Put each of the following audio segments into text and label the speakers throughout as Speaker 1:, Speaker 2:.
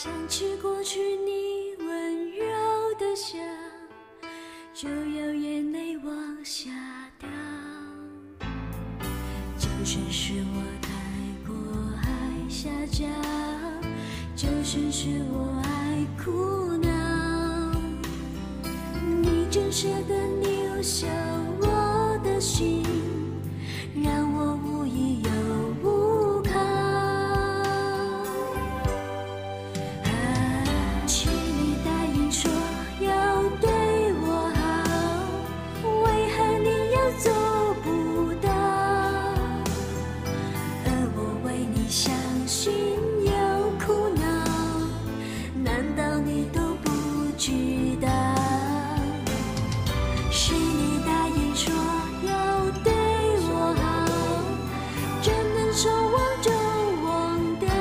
Speaker 1: 想起过去你温柔的笑，就有眼泪往下掉。就算是我太过爱撒娇，就算是我爱哭闹，你真舍得留下我的心，让我无依又无靠。请你答应说要对我好，为何你又做不到？而我为你伤心又苦恼，难道你都不知道？是你答应说要对我好，怎能说忘就忘掉？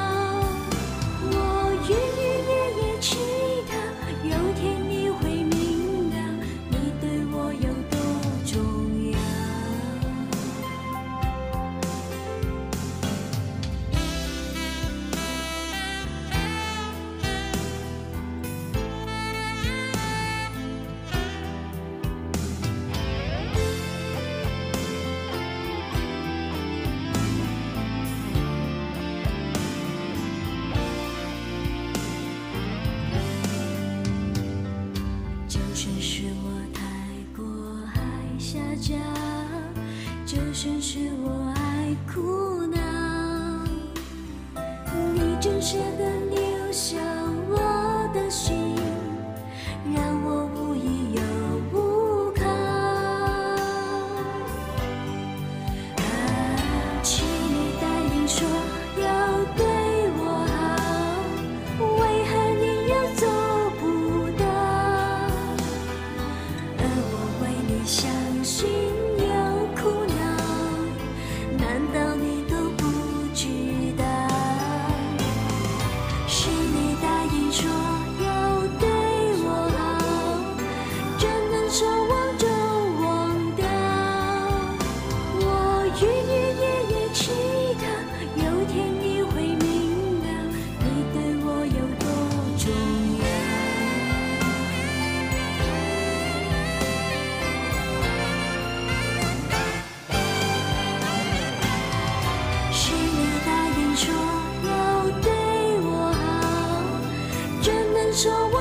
Speaker 1: 我日日夜夜祈祷，有天你会明了，你对我有多重要。就算是我太过爱撒娇，就算是我爱哭闹，你真舍得留下我的心，让我无依又无靠。请你答应说要对我好，为何你又做不到？而我为你伤心又苦恼，难道你都不知道？是你答应说要对我好，怎能说忘就忘掉？我日日夜夜祈祷，有天你会明了，你对我有多重要。是你答应说要对我好，怎能说